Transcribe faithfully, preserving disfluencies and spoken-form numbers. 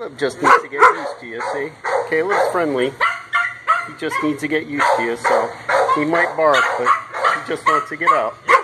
Caleb just needs to get used to you, see? Caleb's friendly. He just needs to get used to you, so he might bark, but he just wants to get out.